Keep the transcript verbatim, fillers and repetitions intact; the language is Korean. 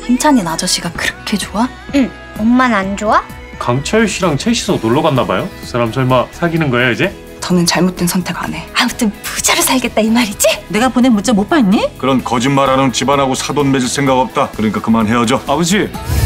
힘찬인 아저씨가 그렇게 좋아? 응. 엄만 안 좋아? 강철 씨랑 셋이서 놀러 갔나 봐요? 두 사람 설마 사귀는 거예요 이제? 저는 잘못된 선택 안 해. 아무튼 부자로 살겠다 이 말이지? 내가 보낸 문자 못 봤니? 그런 거짓말하는 집안하고 사돈 맺을 생각 없다. 그러니까 그만 헤어져. 아버지